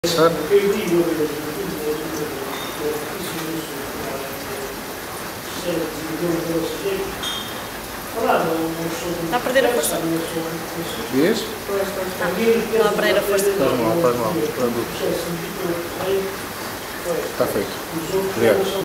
Está a perder a força? Diz? Está a perder a força. Faz mal, Está feito. Obrigado.